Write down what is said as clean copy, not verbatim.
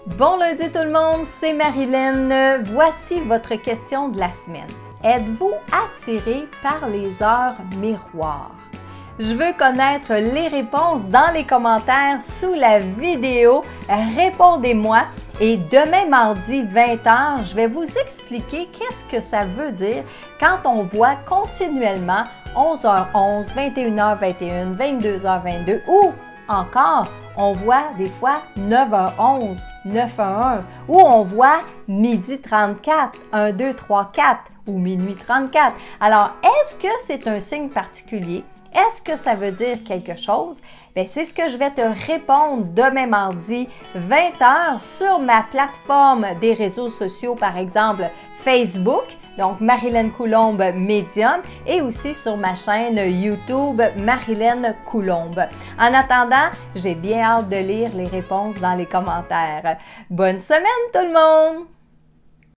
Bon lundi tout le monde, c'est Marilyn. Voici votre question de la semaine. Êtes-vous attiré par les heures miroirs? Je veux connaître les réponses dans les commentaires sous la vidéo. Répondez-moi et demain mardi 20h, je vais vous expliquer qu'est-ce que ça veut dire quand on voit continuellement 11h11, 21h21, 22h22 ou encore, on voit des fois 9h11, 9h11 ou on voit midi 34, 1, 2, 3, 4 ou minuit 34. Alors, est-ce que c'est un signe particulier? Est-ce que ça veut dire quelque chose? Bien, c'est ce que je vais te répondre demain mardi 20h sur ma plateforme des réseaux sociaux, par exemple Facebook, donc Marilyn Coulombe Médium, et aussi sur ma chaîne YouTube Marilyn Coulombe. En attendant, j'ai bien hâte de lire les réponses dans les commentaires. Bonne semaine tout le monde!